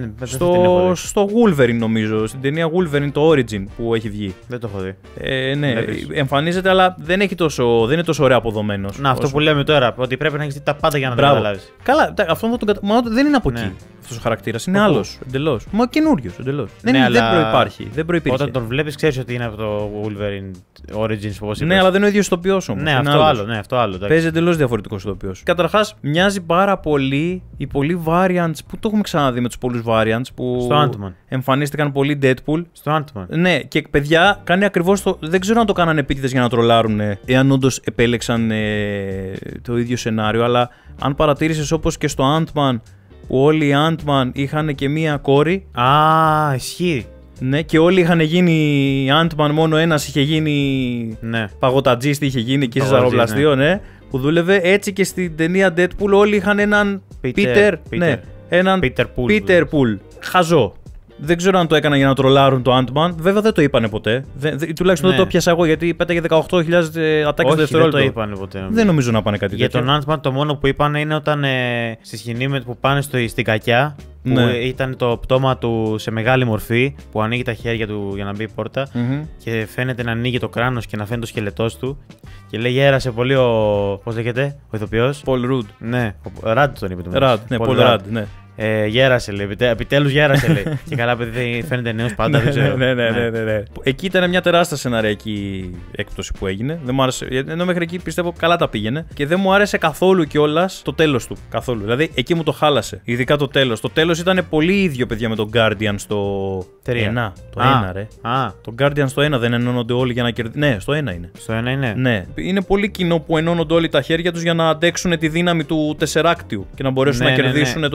Στο Wolverine, νομίζω. Στην ταινία Wolverine, το Origin που έχει βγει. Δεν το έχω δει. Ναι, εμφανίζεται, αλλά δεν είναι τόσο ωραία αποδομένος. Να, αυτό που λέμε τώρα, ότι πρέπει να έχεις δει τα πάντα για να το καταλάβεις. Καλά, αυτό δεν είναι από εκεί. Αυτός ο χαρακτήρας είναι άλλος εντελώς. Μα καινούριος εντελώς. Δεν προϋπάρχει. Όταν τον βλέπεις, ξέρεις ότι είναι από το Wolverine Origins, όπως είπες. Ναι, αλλά δεν είναι ο ίδιος ηθοποιός όμως. Ναι, αυτό άλλο. Παίζει εντελώς διαφορετικός ηθοποιός. Καταρχάς, μοιάζει πάρα πολύ οι πολλοί variants που το έχουμε ξαναδεί με τους πολλούς variants που στο Ant-Man. Εμφανίστηκαν πολλοί Deadpool. Στο Ant-Man. Ναι, και παιδιά κάνει ακριβώς το. Δεν ξέρω αν το κάνανε επίτηδες για να τρολάρουν, εάν όντως επέλεξαν το ίδιο σενάριο, αλλά αν παρατήρησες όπως και στο Ant-Man, που όλοι οι Ant-Man είχαν και μία κόρη. Α, ισχύει. Ναι, και όλοι είχαν γίνει Ant-Man, μόνο ένας είχε γίνει παγωτατζίστη, είχε γίνει εκεί σε ζαροπλαστείο, ναι, που δούλευε. Έτσι και στην ταινία Deadpool όλοι είχαν έναν Peter Pool. χαζό. Δεν ξέρω αν το έκαναν για να τρολάρουν το Ant-Man. Βέβαια δεν το είπανε ποτέ. Τουλάχιστον δεν το πιάσα εγώ γιατί πέταγε 18.000 ατάκες το δευτερόλεπτο. Δεν το είπανε ποτέ. Δεν νομίζω να πάνε κάτι τέτοιο. Για τον Ant-Man το μόνο που είπανε είναι όταν στη σκηνή που πάνε στην κακιά. Που ήταν το πτώμα του σε μεγάλη μορφή που ανοίγει τα χέρια του για να μπει η πόρτα και φαίνεται να ανοίγει το κράνος και να φαίνεται το σκελετός του. Και λέει γέρασε πολύ πώς λέγεται, ο ηθοποιός. Paul Rudd. Ναι, Rudd τον είπε. Paul Rudd, ναι. Γέρασε, λέει. Επιτέλους γέρασε, λέει. Και καλά, παιδί, φαίνεται νέος πάντα, δεν ξέρω. Ναι. Εκεί ήταν μια τεράστια σεναριακή έκπτωση που έγινε. Δεν μου άρεσε. Ενώ μέχρι εκεί πιστεύω καλά τα πήγαινε. Και δεν μου άρεσε καθόλου κιόλας το τέλος του. Καθόλου. Δηλαδή εκεί μου το χάλασε. Ειδικά το τέλος. Το τέλος ήταν πολύ ίδιο, παιδιά, με τον Guardian στο 1. Το 1, ρε. Το Guardian στο 1 δεν ενώνονται όλοι για να κερδίσουν. Ναι, στο 1 είναι. Στο 1 είναι. Ναι. Είναι πολύ κοινό που ενώνονται όλοι τα χέρια τους για να αντέξουν τη δύναμη του τεσσεράκτιου και να μπορέσουν να κερδίσουν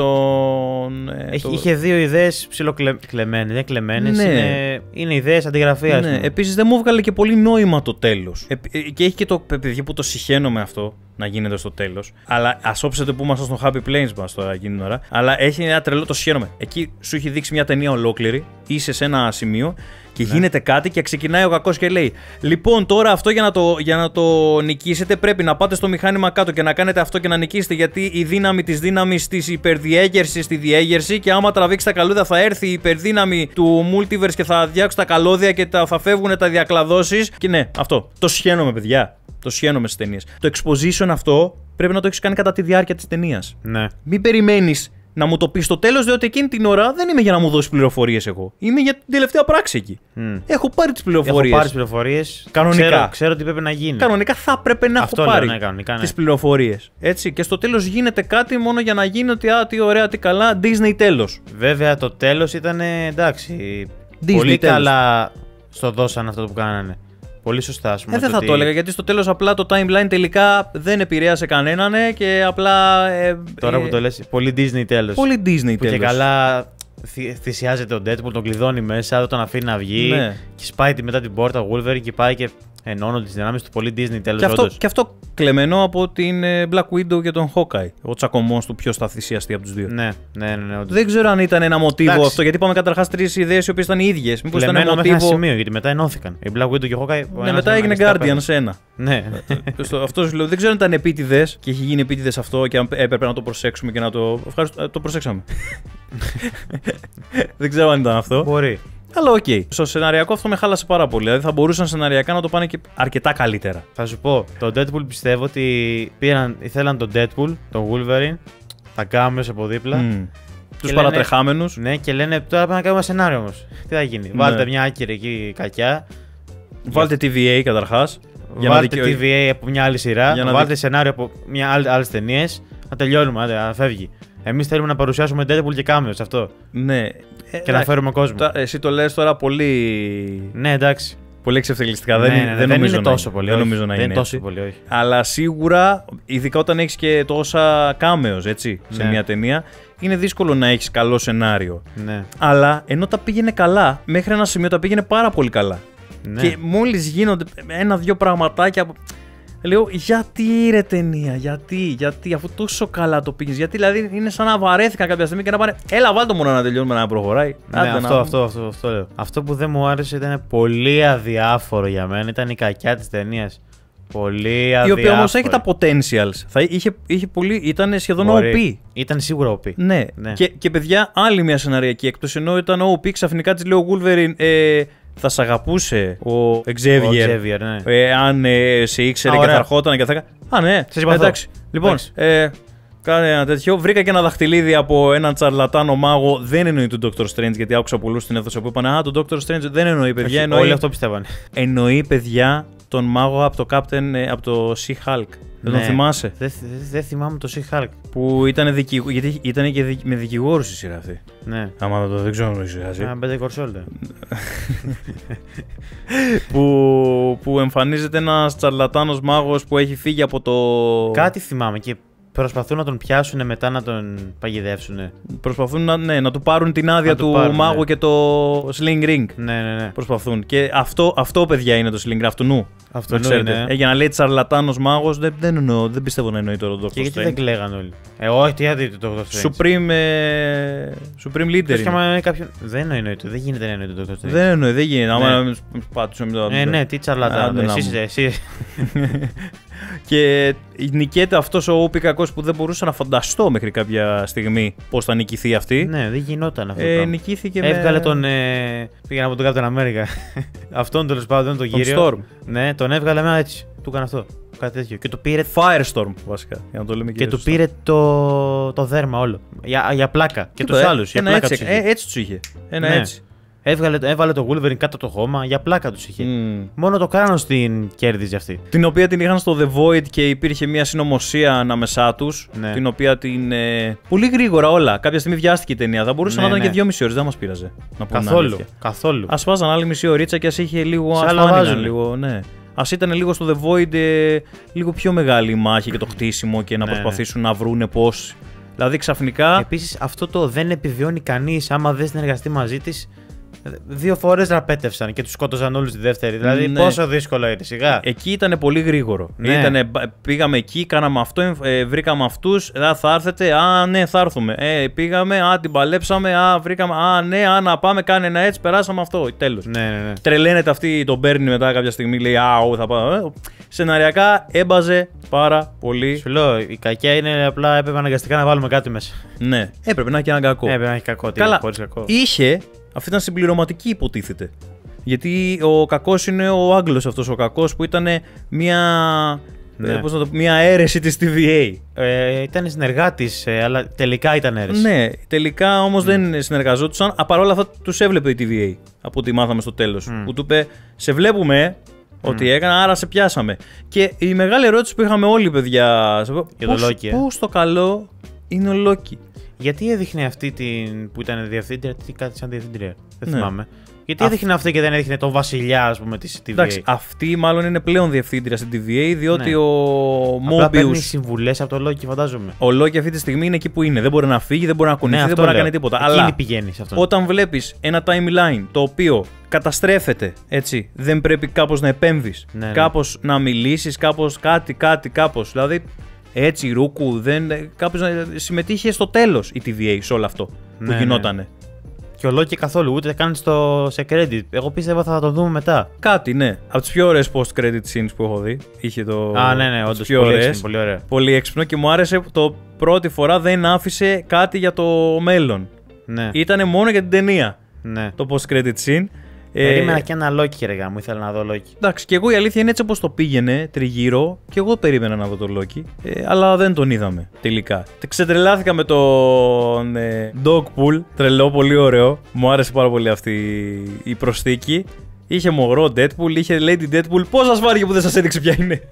Είχε δύο ιδέες ψιλοκλεμμένες. Δεν κλεμμένες. Ναι. Είναι ιδέες αντιγραφείας. Ναι. Επίσης δεν μου έβγαλε και πολύ νόημα το τέλος. Και έχει και το παιδί που το συχαίνω με αυτό να γίνεται στο τέλος. Αλλά ας όψετε που ήμασταν στο Happy Planes μας τώρα εκείνη την ώρα. Αλλά έχει ένα τρελό, το συχαίνομαι. Εκεί σου έχει δείξει μια ταινία ολόκληρη. Είσαι σε ένα σημείο και γίνεται κάτι και ξεκινάει ο κακός και λέει: λοιπόν, τώρα αυτό για να το νικήσετε πρέπει να πάτε στο μηχάνημα κάτω και να κάνετε αυτό και να νικήσετε. Γιατί η δύναμη της δύναμης της υπερδιέγερσης στη διέγερση και άμα τραβήξει τα καλώδια θα έρθει η υπερδύναμη του multiverse και θα διάξει τα καλώδια και θα φεύγουν τα διακλαδώσεις. Και ναι, αυτό. Το συχαίνομαι, παιδιά. Το συχαίνομαι στις ταινίες. Το exposition αυτό πρέπει να το έχεις κάνει κατά τη διάρκεια της ταινίας. Ναι. Μην περιμένεις να μου το πει στο τέλος, διότι εκείνη την ώρα δεν είμαι για να μου δώσει πληροφορίες εγώ. Είμαι για την τελευταία πράξη εκεί. Έχω πάρει τις πληροφορίες. Κανονικά. Ξέρω τι πρέπει να γίνει. Κανονικά θα πρέπει να έχω πάρει τις πληροφορίες. Έτσι. Και στο τέλος γίνεται κάτι μόνο για να γίνει ότι τι ωραία, τι καλά. Disney τέλος. Βέβαια το τέλος ήταν εντάξει. Disney πολύ τέλος. Καλά στο δώσαν αυτό που κάνανε. Πολύ σωστά, ας πούμε. Δεν θα το έλεγα γιατί στο τέλος απλά το timeline τελικά δεν επηρέασε κανέναν και απλά. Τώρα που το λες, πολύ Disney τέλος. Πολύ Disney τέλος. Και καλά θυσιάζεται ο Deadpool, τον κλειδώνει μέσα, τον αφήνει να βγει. Ναι. Και σπάει μετά την πόρτα ο Wolverine και πάει και ενώνονται τις δυνάμεις του. Πολύ Disney τέλος. Και αυτό κλεμμένο από την Black Widow και τον Hawkeye. Ο τσακωμός του ποιος θα θυσιαστεί από τους δύο. Ναι. Δεν ξέρω αν ήταν ένα μοτίβο αυτό, γιατί είπαμε καταρχάς τρεις ιδέες οι οποίες ήταν οι ίδιες. Μήπως ήταν ένα μοτίβο. Μέχρι ένα σημείο, γιατί μετά ενώθηκαν. Η Black Widow και ο Hawkeye. Ναι, μετά έγινε Guardian σε ένα. Ναι. Αυτό σου λέω. Δεν ξέρω αν ήταν επίτηδες και έχει γίνει επίτηδες αυτό και αν έπρεπε να το προσέξουμε και να το. Ευχαριστώ. Το προσέξαμε. Δεν ξέρω αν ήταν αυτό. Μπορεί. Αλλά οκ. Στο σεναριακό αυτό με χάλασε πάρα πολύ. Δηλαδή θα μπορούσαν σεναριακά να το πάνε και αρκετά καλύτερα. Θα σου πω, το Deadpool πιστεύω ότι ήθελαν τον Deadpool, τον Wolverine, τα cameos από δίπλα. Τους παρατρεχάμενους. Ναι, και λένε τώρα πρέπει να κάνουμε σενάριο όμως. Τι θα γίνει. Βάλτε μια άκυρη εκεί κακιά. Βάλτε TVA καταρχάς. Βάλτε TVA από μια άλλη σειρά. Βάλτε σενάριο από άλλες ταινίες. Να τελειώνουμε, να φεύγει. Εμείς θέλουμε να παρουσιάσουμε Deadpool και cameos αυτό. Ναι. Και να φέρουμε κόσμο. Εσύ το λες τώρα πολύ. Ναι, εντάξει. Πολύ εξευθελιστικά. Δεν νομίζω είναι τόσο πολύ. Δεν νομίζω να είναι τόσο πολύ, όχι. Αλλά σίγουρα, ειδικά όταν έχεις και τόσα cameos, έτσι, σε μια ταινία, είναι δύσκολο να έχεις καλό σενάριο. Ναι. Αλλά ενώ τα πήγαινε καλά, μέχρι ένα σημείο τα πήγαινε πάρα πολύ καλά. Ναι. Και μόλις γίνονται ένα-δυο πραγματάκια. Λέω, γιατί ρε ταινία, γιατί, αφού τόσο καλά το πήγες, γιατί δηλαδή είναι σαν να βαρέθηκαν κάποια στιγμή και να πάνε, έλα βάλ το μόνο να τελειώνουμε να προχωράει. Ναι, αυτό λέω. Αυτό που δεν μου άρεσε ήταν πολύ αδιάφορο για μένα, ήταν η κακιά της ταινίας. Πολύ αδιάφορο. Η οποία όμως έχει τα potentials, είχε πολύ, ήταν σχεδόν OP. Ήταν σίγουρα OP. Ναι. Και παιδιά, άλλη μια σεναριακή έκπτωση, ενώ ήταν OP, ξαφνικά της λέω ο Wolverine, θα σ' αγαπούσε ο Xavier, ναι. Αν σε ήξερε και θα ερχόταν και θα έκανε. Α, ναι, εντάξει. Λοιπόν, κάνε ένα τέτοιο. Βρήκα και ένα δαχτυλίδι από έναν τσαρλατάνο μάγο. Δεν εννοεί τον Doctor Strange, γιατί άκουσα πολλούς στην αίθουσα που είπαν Α, τον Doctor Strange δεν εννοεί, παιδιά. Όλοι αυτό πιστεύανε. Εννοεί, παιδιά, τον μάγο από το Captain, από το She-Hulk. Δεν τον θυμάσαι. Δεν θυμάμαι το She-Hulk. Που ήταν γιατί ήταν και με δικηγόρους η σειρά αυτή. Ναι. Άμα δεν ξέρω αν το έχεις Ένα Better Call Saul. Που εμφανίζεται ένας τσαρλατάνος μάγος που έχει φύγει από το. Κάτι θυμάμαι και προσπαθούν να τον πιάσουν μετά να τον παγιδεύσουν. Προσπαθούν να του πάρουν την άδεια του μάγου, ναι, και το Sling Ring. Ναι. Προσπαθούν. Και αυτό, παιδιά, είναι το Sling Ring, αυτού νου. Αυτό είναι. Για να λέει τσαρλατάνος μάγος, δεν πιστεύω να εννοεί το Doctor Strange. Και γιατί δεν κλαίγαν όλοι. Όχι, τι άδειο το Doctor Strange. Supreme Leader. Δεν εννοεί το. Δεν γίνεται να εννοεί το Doctor Strange. Δεν εννοεί, δεν γίνεται. Άμα πάτησαμε. Ναι, τι τσαρλατάνο. Εσύ. Και νικέται αυτός ο Ούπι κακός που δεν μπορούσα να φανταστώ μέχρι κάποια στιγμή πώς θα νικηθεί αυτή. Ναι, δεν γινόταν αυτό. Νικήθηκε έβγαλε τον. Πήγα από τον Captain America. Αυτόν τέλος πάντων, τον κύριο. Storm. Ναι, τον έβγαλε με έτσι. Του έκανε αυτό. Κάτι τέτοιο. Και του πήρε. Firestorm, βασικά. Για να το λέμε και του πήρε το δέρμα όλο. Για πλάκα. Και τους άλλους. Έτσι τους είχε. Έτσι. Έβαλε το Wolverine κάτω το χώμα, για πλάκα τους είχε. Μόνο το Κράνος την κέρδιζε αυτή. Την οποία την είχαν στο The Void και υπήρχε μια συνωμοσία ανάμεσά τους. Ναι. Την οποία την. Πολύ γρήγορα όλα. Κάποια στιγμή βιάστηκε η ταινία. Θα μπορούσε να ήταν και 2,5 ώρες, δεν μας πείραζε. Καθόλου. Ας βάζαν άλλη μισή ωρίτσα και ας είχε λίγο. Ναι. Ας ήταν λίγο στο The Void λίγο πιο μεγάλη η μάχη και το χτίσιμο και να προσπαθήσουν να βρούνε πώς. Δηλαδή ξαφνικά. Επίσης αυτό το δεν επιβιώνει κανείς άμα δεν συνεργαστεί μαζί της. 2 φορές ραπέτευσαν και τους σκότωσαν όλους τη δεύτερη. Δηλαδή, πόσο δύσκολο είναι, σιγά. Εκεί ήταν πολύ γρήγορο. Ναι. Πήγαμε εκεί, κάναμε αυτό, βρήκαμε αυτούς. Θα έρθετε, ναι, θα έρθουμε. Πήγαμε, την παλέψαμε, βρήκαμε. Ναι, να πάμε, κάνε ένα έτσι, περάσαμε αυτό. Τέλος. Ναι. Τρελαίνεται αυτή, τον παίρνει μετά κάποια στιγμή, λέει θα πάω. Σεναριακά έμπαζε πάρα πολύ. Σου λέω, η κακιά είναι απλά έπρεπε αναγκαστικά να βάλουμε κάτι μέσα. Ναι, έπρεπε να έχει ένα κακό. Έπρεπε να έχει κακό. Καλά, είχε. Αυτή ήταν συμπληρωματική, υποτίθεται. Γιατί ο κακός είναι ο Άγγλος αυτός ο κακός που ήταν μια αίρεση της TVA. Ήταν συνεργάτης, αλλά τελικά ήταν αίρεση. Ναι, τελικά όμως δεν συνεργαζόντουσαν. Παρ' όλα αυτά τους έβλεπε η TVA, από ό,τι μάθαμε στο τέλος. Που του είπε, σε βλέπουμε ότι έκανα, άρα σε πιάσαμε. Και η μεγάλη ερώτηση που είχαμε όλοι, παιδιά, για το Loki. Πώς το καλό είναι ο Loki. Γιατί έδειχνε αυτή που ήταν διευθύντρια, κάτι σαν διευθύντρια. Δεν θυμάμαι. Γιατί έδειχνε αυτή και δεν έδειχνε τον βασιλιά, ας πούμε, της TVA. Εντάξει, αυτή μάλλον είναι πλέον διευθύντρια στην TVA, διότι ο Mobius. Απλά παίρνει συμβουλές από το Loki, φαντάζομαι. Ο Loki αυτή τη στιγμή είναι εκεί που είναι. Δεν μπορεί να φύγει, δεν μπορεί να κουνηθεί, δεν μπορεί να κάνει τίποτα. Αλλά πηγαίνει σε αυτό. Όταν βλέπεις ένα timeline το οποίο καταστρέφεται, έτσι, δεν πρέπει κάπως να επέμβεις, κάπως να μιλήσεις, κάπως κάπως. Δηλαδή. Έτσι, ρούκου, κάποιος συμμετείχε στο τέλος η TVA σε όλο αυτό που γινότανε. Και ο Loki καθόλου, ούτε καν σε credit. Εγώ πίστευα θα το δούμε μετά. Κάτι, ναι. Από τις πιο ωραίες post-credit scenes που έχω δει. Είχε το. Ναι, όντως. Πολύ ωραία. Πολύ έξυπνο και μου άρεσε το πρώτη φορά δεν άφησε κάτι για το μέλλον. Ναι. Ήτανε μόνο για την ταινία. Ναι. Το post-credit scene. Περίμενα και ένα Loki, ρε μου, ήθελα να δω Loki. Εντάξει, και εγώ η αλήθεια είναι έτσι όπως το πήγαινε τριγύρω, και εγώ περίμενα να δω τον Loki, αλλά δεν τον είδαμε τελικά. Ξετρελάθηκα με τον Dogpool, τρελό, πολύ ωραίο. Μου άρεσε πάρα πολύ αυτή η προσθήκη. Είχε μωρό Deadpool, είχε Lady Deadpool. Πώς σας βάρηκε που δεν σας έδειξε ποια είναι.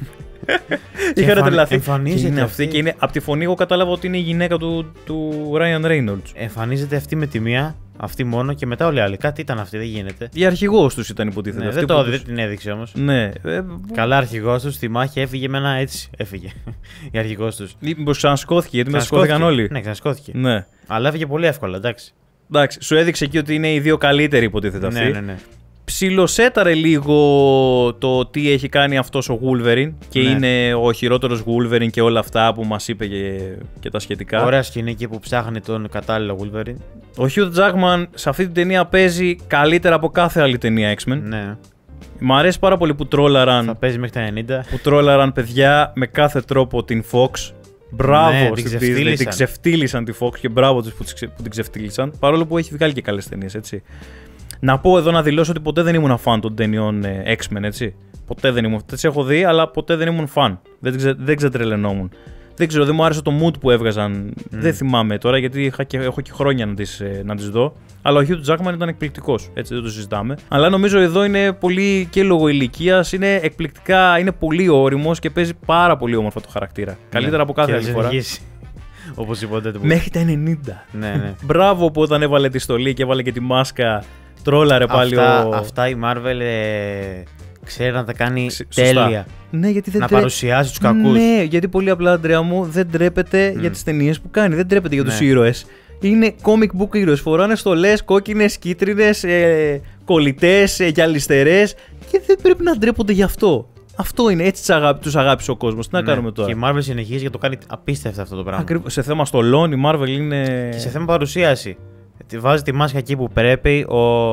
Είχα τρελαθεί. Εμφανίζεται αυτή. Και είναι, από τη φωνή εγώ κατάλαβα ότι είναι η γυναίκα του Ryan Reynolds. Εμφανίζεται αυτή με τη μία. Αυτή μόνο και μετά όλοι οι άλλοι. Κάτι ήταν αυτή, δεν γίνεται. Η αρχηγός τους ήταν υποτίθεται. Ναι, δεν την έδειξε όμως. Ναι. Καλά, αρχηγός τους στη μάχη έφυγε με ένα έτσι. Έφυγε. Η αρχηγός τους. Μήπως ξανασκώθηκε, γιατί ξανασκώθηκαν όλοι. Ναι, ξανασκώθηκε. Ναι. Αλλά έφυγε πολύ εύκολα, εντάξει. Εντάξει, σου έδειξε εκεί ότι είναι οι δύο καλύτεροι, υποτίθεται αυτοί. Ναι. Ψιλοσέταρε λίγο το τι έχει κάνει αυτός ο Wolverine και είναι ο χειρότερος Wolverine και όλα αυτά που μας είπε και τα σχετικά. Ωραία σκηνή εκεί που ψάχνει τον κατάλληλο Wolverine. Ο Hugh Jackman σε αυτή την ταινία παίζει καλύτερα από κάθε άλλη ταινία X-Men. Ναι. Μ' αρέσει πάρα πολύ που τρόλαραν. Θα παίζει μέχρι τα 90. Που τρόλαραν παιδιά με κάθε τρόπο την Fox. Μπράβο στην Disney, την ξεφτύλισαν τη Fox και μπράβο τους που την ξεφτύλισαν. Παρόλο που έχει βγάλει και καλές ταινίες, έτσι. Να πω εδώ να δηλώσω ότι ποτέ δεν ήμουν φαν των ταινιών X-Men, έτσι. Ποτέ δεν ήμουν. Τις έχω δει, αλλά ποτέ δεν ήμουν φαν. Δεν ξετρελαινόμουν. Δεν ξέρω, δεν μου άρεσε το mood που έβγαζαν. Δεν θυμάμαι τώρα, γιατί έχω και χρόνια να τις δω. Αλλά ο Hugh Jackman ήταν εκπληκτικός, έτσι, δεν το συζητάμε. Αλλά νομίζω εδώ είναι πολύ και λόγω ηλικίας, είναι εκπληκτικά, είναι πολύ όριμος και παίζει πάρα πολύ όμορφα το χαρακτήρα. Καλύτερα από κάθε άλλη φορά. Όπως είπατε. Μέχρι τα 90. Ναι. Μπράβο που όταν έβαλε τη στολή και έβαλε και τη μάσκα. Τρόλαρε πάλι Αυτά η Marvel ξέρει να τα κάνει τέλεια. Ναι, γιατί δεν να παρουσιάσει τους κακούς. Ναι, γιατί πολύ απλά, Αντρέα μου, δεν τρέπεται για τις ταινίες που κάνει. Δεν τρέπεται για τους ήρωες. Είναι comic book ήρωες. Φοράνε στολές, κόκκινες, κίτρινες, κολλητές, γυαλιστερές και δεν πρέπει να ντρέπονται γι' αυτό. Αυτό είναι, έτσι τους αγάπησε ο κόσμος. Τι να κάνουμε τώρα. Και η Marvel συνεχίζει και το κάνει απίστευτα αυτό το πράγμα. Ακριβώς. Σε θέμα στολών, η Marvel είναι. Και σε θέμα παρουσίαση. Βάζει τη μάσκα εκεί που πρέπει.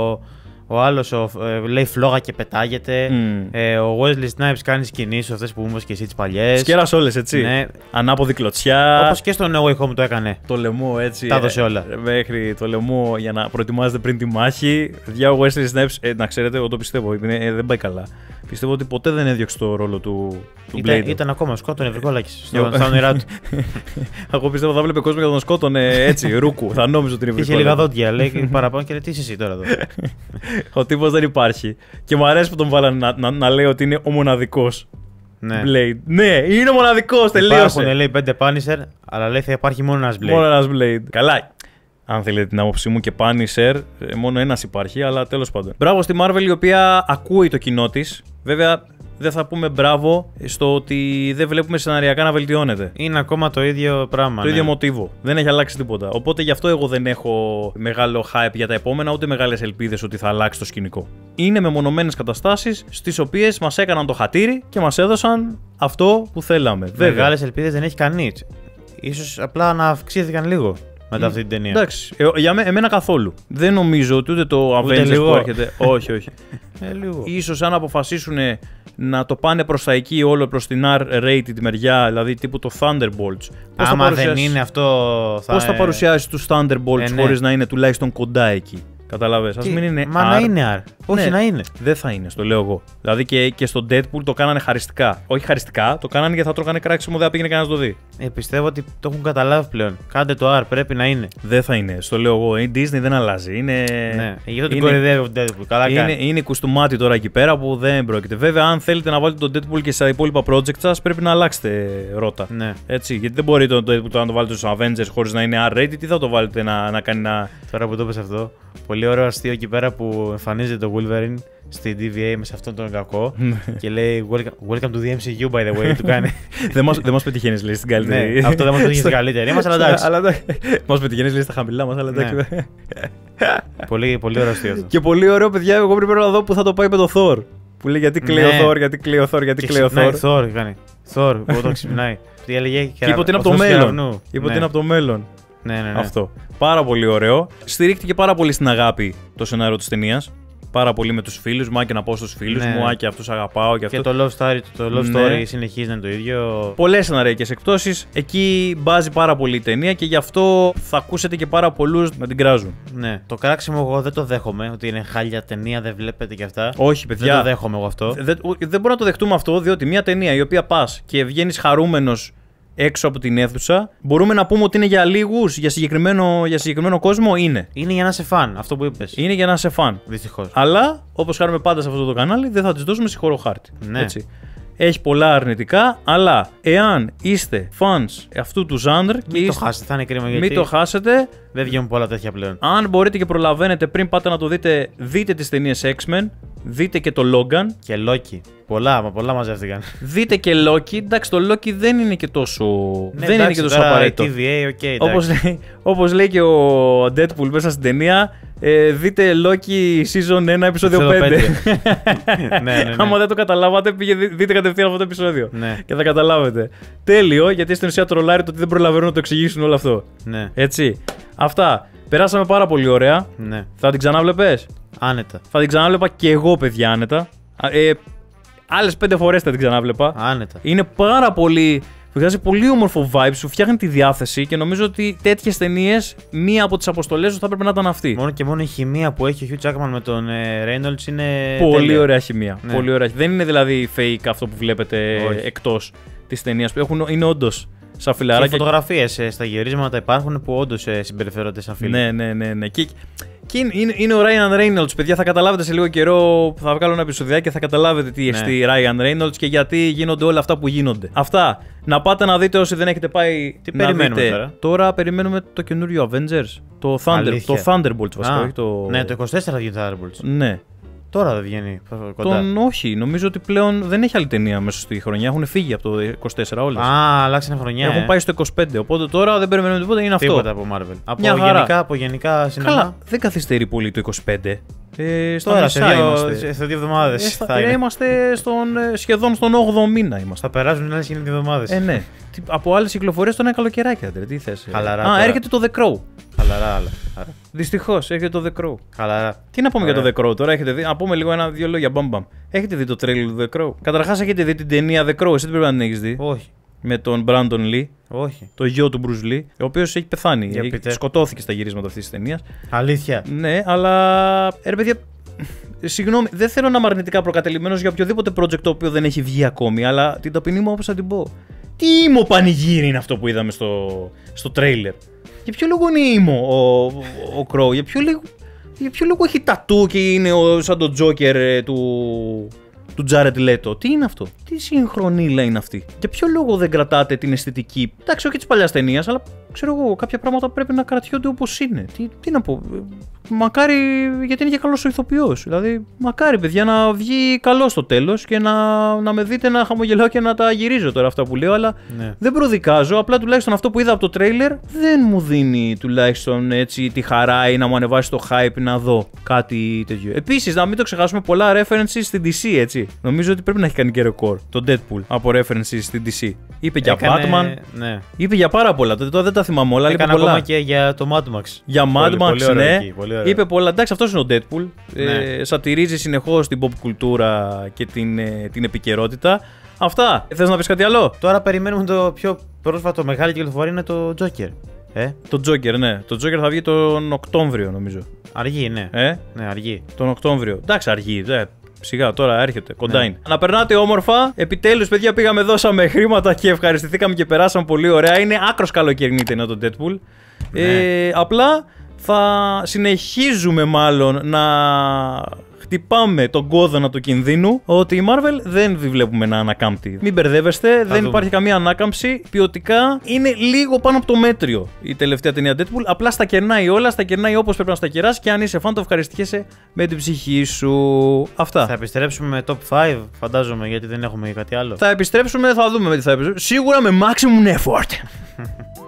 Ο άλλος λέει φλόγα και πετάγεται. Ο Wesley Snipes κάνει κινήσεις αυτές που μου είπες και εσύ τις παλιές. Σκέρας όλες, έτσι. Ναι. Ανάποδη κλωτσιά. Όπως και στο No Way Home το έκανε. Το λαιμό, έτσι. Τα έδωσε όλα. Μέχρι το λαιμό για να προετοιμάζεται πριν τη μάχη. Ο Wesley Snipes, να ξέρετε, εγώ το πιστεύω. Δεν πάει καλά. Πιστεύω ότι ποτέ δεν έδιωξε το ρόλο του Blade. Ήταν ακόμα σκότωνε βρικόλακης στα όνειρά του. Εγώ πιστεύω θα βλέπει κόσμο και θα τον σκότωνε έτσι, ρούκου. Θα νόμιζε ότι είναι βρικόλακη. Είχε λίγα δόντια, λέει παραπάνω και λέει τι είσαι εσύ τώρα εδώ. Ο τύπος δεν υπάρχει. Και μου αρέσει που τον βάλανε να λέει ότι είναι ο μοναδικός Blade. Ναι, είναι ο μοναδικός, τελείωσε. Υπάρχουν, λέει, 5 Punisher, αλλά λέει θα υπάρχει μόνο ένας Blade. Μόνο ένας Blade. Καλά. Αν θέλετε την άποψή μου, και Punisher, μόνο ένας υπάρχει, αλλά τέλος πάντων. Μπράβο στη Marvel, η οποία ακούει το κοινό της. Βέβαια, δεν θα πούμε μπράβο στο ότι δεν βλέπουμε σεναριακά να βελτιώνεται. Είναι ακόμα το ίδιο πράγμα. Το ίδιο μοτίβο. Δεν έχει αλλάξει τίποτα. Οπότε γι' αυτό εγώ δεν έχω μεγάλο hype για τα επόμενα, ούτε μεγάλες ελπίδες ότι θα αλλάξει το σκηνικό. Είναι μεμονωμένες καταστάσεις στις οποίες μας έκαναν το χατήρι και μας έδωσαν αυτό που θέλαμε. Μεγάλες ελπίδες δεν έχει κανείς. Ίσως απλά να αυξήθηκαν λίγο μετά αυτή την ταινία. Εντάξει. Για εμένα καθόλου. Δεν νομίζω ότι ούτε το Avengers που έρχεται. Όχι, όχι. Λίγο. Ίσως αν αποφασίσουν να το πάνε προς τα εκεί, όλο προς την R-rated μεριά, δηλαδή τύπου το Thunderbolts. Άμα δεν είναι αυτό. Πώς θα παρουσιάσεις τους Thunderbolts χωρίς να είναι τουλάχιστον κοντά εκεί. Καταλαβες. Ας μην είναι Μα R. να είναι R. Όχι, να είναι. Δεν θα είναι, στο λέω εγώ. Δηλαδή και στο Deadpool το κάνανε χαριστικά. Όχι χαριστικά, το κάνανε γιατί θα τρώγανε κράξιμο, δεν θα πήγαινε κανένας να το δει. Πιστεύω ότι το έχουν καταλάβει πλέον. Κάντε το R, πρέπει να είναι. Δεν θα είναι, στο λέω εγώ. Η Disney δεν αλλάζει. Είναι... Ναι, γι' αυτό την κορυδεύει το Deadpool. Καλά κάνει. Είναι κουστούμάτι τώρα εκεί πέρα που δεν πρόκειται. Βέβαια, αν θέλετε να βάλετε τον Deadpool και στα υπόλοιπα projects σας, πρέπει να αλλάξετε ρότα. Ναι. Έτσι, γιατί δεν μπορείτε τον Deadpool να το βάλετε στους Avengers χωρίς να είναι R-rated. Τι θα το βάλετε να κάνει να. Τώρα που το είπες αυτό, πολύ ωραίο αστείο εκεί πέρα που εμφανίζεται το Wolverine στη DVA με σε αυτόν τον κακό και λέει Welcome to the MCU, by the way. Του κάνει. Δεν μας πετυχαίνεις, λέει, στην καλύτερη. Ναι, αυτό δεν μας πετυχαίνει στην καλύτερη. Είμαστε, αλλά εντάξει. Μας πετυχαίνεις, λέει, στα χαμηλά μας, αλλά εντάξει. Πολύ ωραίο αστείο αυτό. Και πολύ ωραίο, παιδιά, εγώ πρέπει να δω που θα το πάει με το Thor. Που λέει γιατί κλαίει ο Thor, γιατί κλαίει ο Thor, γιατί κλαίει ο Thor. Thor, κάνει. Thor, που το ξυπνάει. Τι έλεγε και είπε ότι είναι από το μέλλον. Είπε ότι είναι από το μέλλον. Ναι. Αυτό. Πάρα πολύ ωραίο. Στηρίχτηκε πάρα πολύ στην αγάπη το σενάριο της ταινίας. Πάρα πολύ με τους φίλους μου, και να πω στους φίλους μου, και αυτούς αγαπάω και αυτό. Και το love story συνεχίζει να είναι το ίδιο. Πολλές σεναριακές εκπτώσεις. Εκεί μπάζει πάρα πολύ η ταινία και γι' αυτό θα ακούσετε και πάρα πολλούς να την κράζουν. Ναι. Το κράξιμο εγώ δεν το δέχομαι. Ότι είναι χάλια ταινία, δεν βλέπετε και αυτά. Όχι, παιδιά. Δεν το δέχομαι εγώ αυτό. Δεν μπορούμε να το δεχτούμε αυτό, διότι μια ταινία η οποία πας και βγαίνεις χαρούμενος έξω από την αίθουσα, μπορούμε να πούμε ότι είναι για λίγους, για συγκεκριμένο κόσμο, είναι. Είναι για να είσαι φαν, αυτό που είπες. Είναι για να είσαι φαν. Δυστυχώς. Αλλά, όπως κάνουμε πάντα σε αυτό το κανάλι, δεν θα τις δώσουμε συγχωρό χάρτη. Ναι. Έτσι. Έχει πολλά αρνητικά, αλλά εάν είστε fans αυτού του ζάνρ. Μην το χάσετε, θα είναι κρίμα γιατί. Μην το χάσετε. Δεν βγαίνουν πολλά τέτοια πλέον. Αν μπορείτε και προλαβαίνετε πριν πάτε να το δείτε, δείτε τις ταινίες X-Men. Δείτε και το Logan. Και Loki. Πολλά μαζεύτηκαν. Δείτε και Loki. Εντάξει, το Loki δεν είναι και τόσο. Ναι, δεν είναι και τόσο απαραίτητο. TVA, okay, όπως λέει και ο Deadpool μέσα στην ταινία, δείτε Loki season 1, επεισόδιο 5. Ναι. Άμα δεν το καταλάβατε, δείτε κατευθείαν αυτό το επεισόδιο. Ναι. Και θα καταλάβετε. Τέλειο, γιατί στην ουσία τρολάρει το ότι δεν προλαβαίνουν να το εξηγήσουν όλο αυτό. Ναι. Έτσι. Αυτά. Περάσαμε πάρα πολύ ωραία. Ναι. Θα την ξανάβλεπες? Άνετα. Θα την ξανάβλεπα και εγώ, παιδιά, άνετα. Άλλες 5 φορές θα την ξανάβλεπα. Άνετα. Είναι πάρα πολύ. Βγάζει πολύ όμορφο vibe, σου φτιάχνει τη διάθεση και νομίζω ότι τέτοιες ταινίες, μία από τις αποστολές σου θα έπρεπε να ήταν αυτή. Μόνο και μόνο η χημεία που έχει ο Hugh Jackman με τον Reynolds είναι. Πολύ τέλεια. ωραία χημεία. Ναι. Πολύ ωραία. Δεν είναι δηλαδή fake αυτό που βλέπετε εκτός της ταινίας. Είναι όντως σαν φιλαράκια. Και φωτογραφίες στα γυρίσματα υπάρχουν που όντως συμπεριφέρονται σαν φίλοι. Ναι. Και είναι ο Ryan Reynolds, παιδιά. Θα καταλάβετε σε λίγο καιρό. Θα βγάλω ένα επεισοδιάκι και θα καταλάβετε τι εστί Ryan Reynolds και γιατί γίνονται όλα αυτά που γίνονται. Αυτά. Να πάτε να δείτε όσοι δεν έχετε πάει. Τι περιμένουμε τώρα? Τώρα περιμένουμε το καινούριο Avengers. Το Thunderbolts βασικά. Ναι, το 24 θα βγει το Thunderbolts. Ναι. Τώρα δεν βγαίνει κοντά. Όχι, νομίζω ότι πλέον δεν έχει άλλη ταινία μέσα στη χρονιά. Έχουν φύγει από το 24 όλες. Α, αλλάξανε χρονιά. Έχουν πάει στο 25. Οπότε τώρα δεν περιμένουμε τίποτα, είναι αυτό. Τίποτα από Marvel. Από γενικά σινεμά. Καλά, δεν καθυστερεί πολύ το 25. Τώρα σε 2 εβδομάδες. Είμαστε σχεδόν στον 8ο μήνα. Θα περάσουν άλλες 2 εβδομάδες. Ναι. Από άλλες κυκλοφορίες τον έκανε καλοκαιράκι. Τι θες. Χαλαρά. Έρχεται το The Crow. Χαλαρά. Δυστυχώς έρχεται το The Crow. Χαλαρά. Τι να πούμε για το The Crow τώρα, έχετε δει. Να πούμε λίγο δύο λόγια. Μπαμπαμ. Έχετε δει το τρέιλερ του The Crow? Καταρχάς, έχετε δει την ταινία The Crow? Εσύ δεν πρέπει να την έχεις δει. Όχι. Με τον Brandon Lee. Όχι. Το γιο του Bruce Lee, ο οποίος έχει πεθάνει. Σκοτώθηκε στα γυρίσματα αυτής της ταινίας. Αλήθεια. Ναι, αλλά. Ρε παιδιά. Συγγνώμη, δεν θέλω να είμαι αρνητικά προκατελημένος για οποιοδήποτε project το οποίο δεν έχει βγει ακόμη, αλλά την ταπεινή μου όπως θα την πω. Τι ήμο πανηγύρι είναι αυτό που είδαμε στο τρέιλερ? Για ποιο λόγο είναι ήμο ο Crow? Για ποιο λόγο έχει τατού και είναι σαν τον Joker του Jared Leto? Τι είναι αυτό? Τι συγχρονίλα είναι αυτή? Για ποιο λόγο δεν κρατάτε την αισθητική? Εντάξει, όχι της παλιάς ταινίας, αλλά ξέρω εγώ, κάποια πράγματα πρέπει να κρατιόνται όπως είναι. Τι να πω. Μακάρι, γιατί είναι και καλός ο ηθοποιός. Δηλαδή, μακάρι, παιδιά, να βγει καλό στο τέλος και να με δείτε να χαμογελάω και να τα γυρίζω τώρα αυτά που λέω. Αλλά δεν προδικάζω. Απλά τουλάχιστον αυτό που είδα από το τρέιλερ δεν μου δίνει τουλάχιστον έτσι τη χαρά ή να μου ανεβάσει το hype να δω κάτι τέτοιο. Επίσης, να μην το ξεχάσουμε, πολλά references στην DC, έτσι. Νομίζω ότι πρέπει να έχει κάνει και ρεκόρ το Deadpool από references στην DC. Είπε για Batman. Ναι. Είπε για πάρα πολλά. Τώρα δεν τα θυμάμαι όλα. Έκανε ακόμα και για το Mad Max. Για Mad Max, ναι. Είπε πολλά. Εντάξει, αυτός είναι ο Deadpool. Ναι. Σατυρίζει συνεχώς την pop κουλτούρα και την επικαιρότητα. Αυτά. Θες να πεις κάτι άλλο? Τώρα περιμένουμε το πιο πρόσφατο μεγάλη κυκλοφορία είναι το Joker. Το Joker, ναι. Το Joker θα βγει τον Οκτώβριο, νομίζω. Αργεί, ναι. Ναι, αργεί. Τον Οκτώβριο. Εντάξει, αργεί. Σιγά, τώρα έρχεται. Κοντά είναι. Να περνάτε όμορφα. Επιτέλους, παιδιά, πήγαμε, δώσαμε χρήματα και ευχαριστηθήκαμε και περάσαμε πολύ ωραία. Είναι άκρος καλοκαιρινή ταινία το Deadpool. Απλά θα συνεχίζουμε μάλλον να χτυπάμε τον κόδωνα του κινδύνου ότι η Marvel δεν τη βλέπουμε να ανακάμπτει. Μην μπερδεύεστε, δεν υπάρχει καμία ανάκαμψη. Ποιοτικά είναι λίγο πάνω από το μέτριο η τελευταία ταινία Deadpool. Απλά στα κερνάει όλα, στα κερνάει όπως πρέπει να στα κεράσει και αν είσαι φαν, το ευχαριστιέσαι με την ψυχή σου. Αυτά. Θα επιστρέψουμε με top 5, φαντάζομαι, γιατί δεν έχουμε κάτι άλλο. Θα επιστρέψουμε, θα δούμε με τι θα επιστρέψουμε. Σίγουρα με maximum effort.